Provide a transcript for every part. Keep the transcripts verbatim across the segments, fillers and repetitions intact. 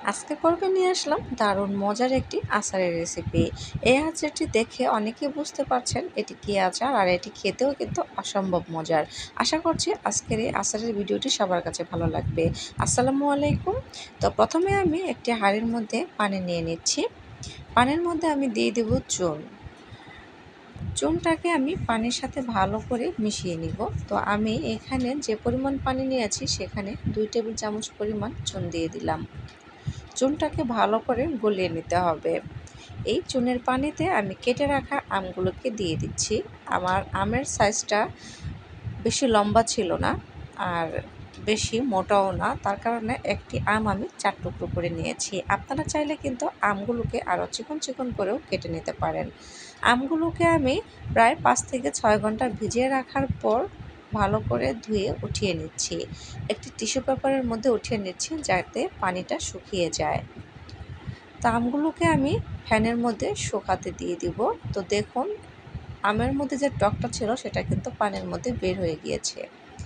আজকে পর্বে নিয়ে আসলাম দারুণ মজার একটি আচারের রেসিপি। এই আচারটি দেখে অনেকেই বুঝতে পারছেন এটি কী আচার, আর এটি খেতেও কিন্তু অসম্ভব মজার। আশা করছি আজকের এই আচারের ভিডিওটি সবার কাছে ভালো লাগবে। আসসালামু আলাইকুম। তো প্রথমে আমি একটি হাঁড়ির মধ্যে পানি নিয়ে নিচ্ছি। পানির মধ্যে আমি দিয়ে দেব চুন। চুনটাকে আমি পানির সাথে ভালো করে মিশিয়ে নিব। তো আমি এখানে যে পরিমাণ পানি নিয়েছি সেখানে দুই টেবিল চামচ পরিমাণ চুন দিয়ে দিলাম। চুনটাকে ভালো করে গলিয়ে নিতে হবে। এই চুনের পানিতে আমি কেটে রাখা আমগুলোকে দিয়ে দিচ্ছি। আমার আমের সাইজটা বেশি লম্বা ছিল না আর বেশি মোটাও না, তার কারণে একটি আম আমি চার টুকরো করে নিয়েছি। আপনারা চাইলে কিন্তু আমগুলোকে আরও চিকন চিকন করেও কেটে নিতে পারেন। আমগুলোকে আমি প্রায় পাঁচ থেকে ছয় ঘন্টা ভিজিয়ে রাখার পর ভালো করে ধুয়ে উঠিয়ে নিচ্ছি। একটি টিস্যু পেপারের মধ্যে উঠিয়ে নিচ্ছি যাতে পানিটা শুকিয়ে যায়। তো আমগুলোকে আমি ফ্যানের মধ্যে শুকাতে দিয়ে দিব। তো দেখুন আমের মধ্যে যে টকটা ছিল সেটা কিন্তু পানির মধ্যে বের হয়ে গিয়েছে।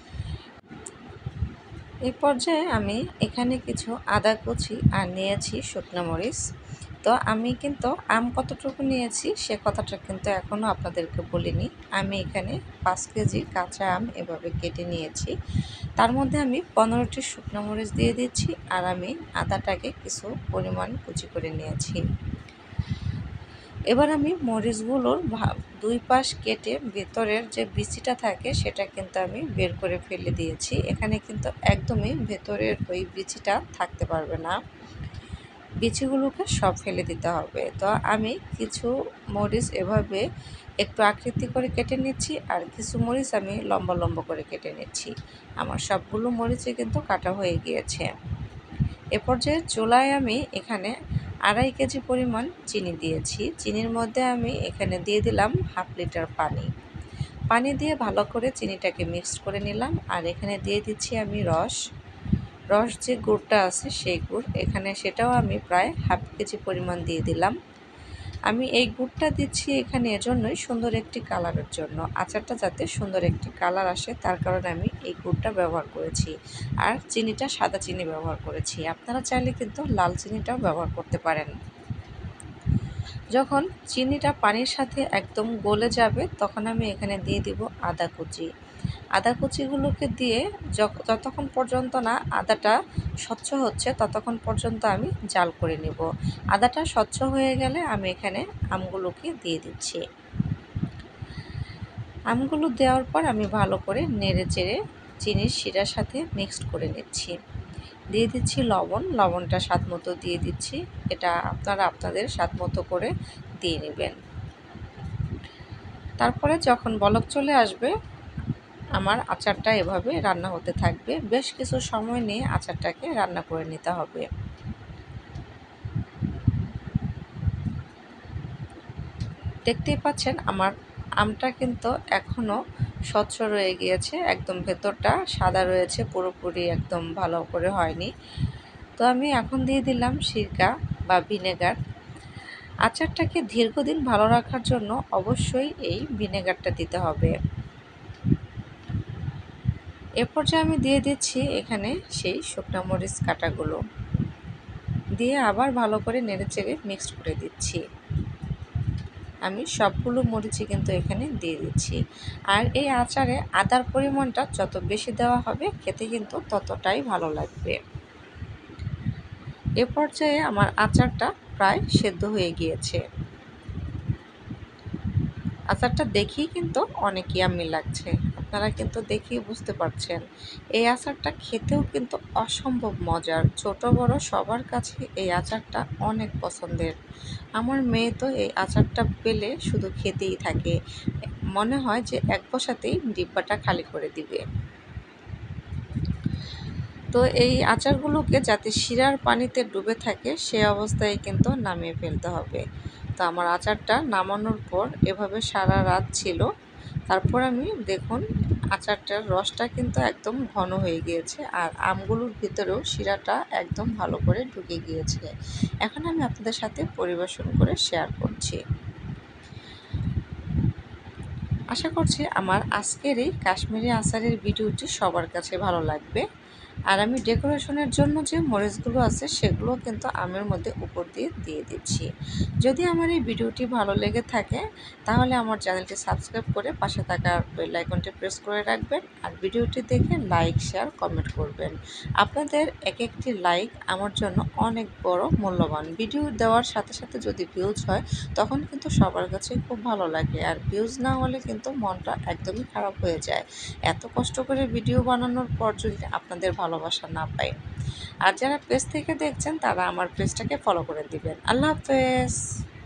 এই পর্যায়ে আমি এখানে কিছু আদা কুচি আর নিয়েছি শুকনো মরিচ। তো আমি কিন্তু আম কতটুকু নিয়েছি সে কথাটা কিন্তু এখনও আপনাদেরকে বলিনি। আমি এখানে পাঁচ কেজি কাঁচা আম এভাবে কেটে নিয়েছি। তার মধ্যে আমি পনেরোটি শুকনো মরিচ দিয়ে দিচ্ছি, আর আমি আদাটাকে কিছু পরিমাণ কুচি করে নিয়েছি। এবার আমি মরিচগুলোর দুই পাশ কেটে ভেতরের যে বিচিটা থাকে সেটা কিন্তু আমি বের করে ফেলে দিয়েছি। এখানে কিন্তু একদমই ভেতরের ওই বিচিটা থাকতে পারবে না, বিচিগুলোকে সব ফেলে দিতে হবে। তো আমি কিছু মরিচ এভাবে একটু আকৃতি করে কেটে নিচ্ছি, আর কিছু মরিচ আমি লম্বা লম্বা করে কেটে নিচ্ছি। আমার সবগুলো মরিচই কিন্তু কাটা হয়ে গিয়েছে। এ পর্যায়ে চুলায় আমি এখানে আড়াই কেজি পরিমাণ চিনি দিয়েছি। চিনির মধ্যে আমি এখানে দিয়ে দিলাম হাফ লিটার পানি। পানি দিয়ে ভালো করে চিনিটাকে মিক্স করে নিলাম। আর এখানে দিয়ে দিচ্ছি আমি রস রস যে গুড়টা আছে সেই গুড়, এখানে সেটাও আমি প্রায় হাফ কেজি পরিমাণ দিয়ে দিলাম। আমি এই গুড়টা দিচ্ছি এখানে এজন্যই সুন্দর একটি কালারের জন্য, আচারটা যাতে সুন্দর একটি কালার আসে তার কারণে আমি এই গুড়টা ব্যবহার করেছি। আর চিনিটা সাদা চিনি ব্যবহার করেছি, আপনারা চাইলে কিন্তু লাল চিনিটাও ব্যবহার করতে পারেন। যখন চিনিটা পানির সাথে একদম গলে যাবে তখন আমি এখানে দিয়ে দিব আদা কুচি। আদা কুচিগুলোকে দিয়ে যতক্ষণ পর্যন্ত না আদাটা স্বচ্ছ হচ্ছে ততক্ষণ পর্যন্ত আমি জাল করে নেব। আদাটা স্বচ্ছ হয়ে গেলে আমি এখানে আমগুলোকে দিয়ে দিচ্ছি। আমগুলো দেওয়ার পর আমি ভালো করে নেড়ে চেড়ে চিনির শিরার সাথে মিক্সড করে নিচ্ছি। দিয়ে দিচ্ছি লবণ, লবণটা স্বাদ মতো দিয়ে দিচ্ছি। এটা আপনারা আপনাদের স্বাদ মতো করে দিয়ে নেবেন। তারপরে যখন বলক চলে আসবে আমার আচারটা এভাবে রান্না হতে থাকবে। বেশ কিছু সময় নিয়ে আচারটাকে রান্না করে নিতে হবে। দেখতেই পাচ্ছেন আমার আমটা কিন্তু এখনও স্বচ্ছ রয়ে গিয়েছে, একদম ভেতরটা সাদা রয়েছে, পুরোপুরি একদম ভালো করে হয়নি। তো আমি এখন দিয়ে দিলাম সিরকা বা ভিনেগার। আচারটাকে দীর্ঘদিন ভালো রাখার জন্য অবশ্যই এই ভিনেগারটা দিতে হবে। এ পর্যায়ে আমি দিয়ে দিচ্ছি এখানে সেই শুকনো মরিচ কাটাগুলো দিয়ে আবার ভালো করে নেড়েচেড়ে মিক্সড করে দিচ্ছি। আমি সবগুলো মরিচই কিন্তু এখানে দিয়ে দিচ্ছি। আর এই আচারে আদার পরিমাণটা যত বেশি দেওয়া হবে খেতে কিন্তু ততটাই ভালো লাগবে। এ পর্যায়ে আমার আচারটা প্রায় সেদ্ধ হয়ে গিয়েছে। আচারটা দেখেই কিন্তু অনেক ইয়াম্মি লাগছে, আপনারা কিন্তু দেখেই বুঝতে পারছেন। এই আচারটা খেতেও কিন্তু অসম্ভব মজার, ছোট বড় সবার কাছে এই আচারটা অনেক পছন্দের। আমার মেয়ে তো এই আচারটা পেলে শুধু খেতেই থাকে, মনে হয় যে এক বসাতেই ডিব্বাটা খালি করে দিবে। তো এই আচারগুলোকে যাতে শিরার পানিতে ডুবে থাকে সে অবস্থায় কিন্তু নামিয়ে ফেলতে হবে। তো আমার আচারটা নামানোর পর এভাবে সারা রাত ছিল। তারপর আমি দেখুন আচারটার রসটা কিন্তু একদম ঘন হয়ে গিয়েছে, আর আমগুলোর ভিতরেও শিরাটা একদম ভালো করে ঢুকে গিয়েছে। এখন আমি আপনাদের সাথে পরিবেশন করে শেয়ার করছি। আশা করছি আমার আজকের এই কাশ্মীরি আচারের ভিডিওটি সবার কাছে ভালো লাগবে। আর আমি ডেকোরেশনের জন্য যে মরিচগুলো আছে সেগুলো কিন্তু আমের মধ্যে উপর দিয়ে দিয়ে দিচ্ছি। যদি আমার এই ভিডিওটি ভালো লেগে থাকে তাহলে আমার চ্যানেলটি সাবস্ক্রাইব করে পাশে থাকা বেল আইকনটি প্রেস করে রাখবেন। আর ভিডিওটি দেখে লাইক, শেয়ার, কমেন্ট করবেন। আপনাদের এক একটি লাইক আমার জন্য অনেক বড় মূল্যবান। ভিডিও দেওয়ার সাথে সাথে যদি ভিউজ হয় তখন কিন্তু সবার কাছে খুব ভালো লাগে, আর ভিউজ না হলে কিন্তু মনটা একদমই খারাপ হয়ে যায়। এত কষ্ট করে ভিডিও বানানোর পর যদি আপনাদের ভালোবাসা না পাই। আর যারা পেজ থেকে দেখছেন তারা আমার পেজটাকে ফলো করে দিবেন। আল্লাহ হাফেজ।